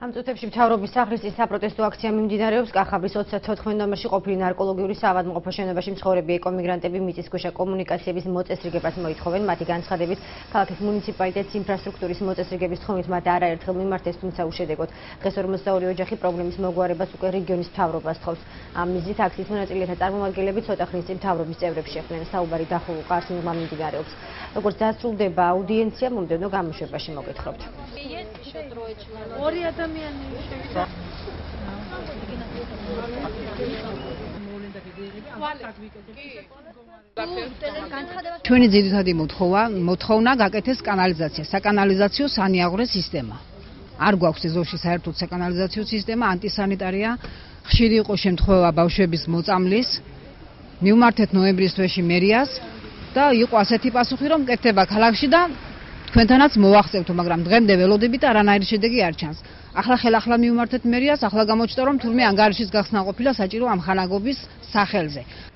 ამ წუთებში მთავრობის სახლის საპროტესტო აქცია მიმდინარეობს. კახაბრის 34 ნომერში ყოფილი ნარკოლოგიური საავადმყოფო შენობაში მცხოვრები ეკომიგრანტები მიწისქვეშა კომუნიკაციების მოწესრიგებას მოითხოვენ. მათი განცხადებით, ქალაქის მუნიციპალიტეტის ინფრასტრუქტურის მოწესრიგების თხოვნით მათ არაერთხელ მიმართეს, თუმცა უშედეგოდ. დღეს 42 ოჯახი პრობლემის მოგვარებას უკვე რეგიონის მთავრობას თხოვს. ამ მიზნით აქციის მონაწილეთა წარმომადგენლები ცოტა ხნის წინ მთავრობის წევრებს შეხვდნენ. საუბარი დახურულ კარსინგმა მიმდინარეობს. როგორც დასრულდება აუდიენცია, მომდევნო გამოშვებაში მოგეთხრობთ. ჩვენი ძირითადი მოთხოვნა გაკეთეს კანალიზაცია, საკანალიზაციო სანიაღვრე სისტემა. არ გვაქვს ეზოში საერთოდ საკანალიზაციო სისტემა, ანტისანიტარია, ხშირი იყო შემთხვევა ბავშვების მოწამვლის. მივმართეთ ნოემბრის თვეში მერიას და იყო ასეთი პასუხი, რომ მკეთდება ქალაქში და თქვენთანაც მოვახცევთ, მაგრამ დღემდე ველოდებით და არანაირი შედეგი არ ჩანს. ახლა ხელახლა მივმართეთ მერიას, ახლა გამოჩნდა, რომ თურმე ანგარიშის გახსნა ყოფილა საჭირო ამხანაგობის სახელზე.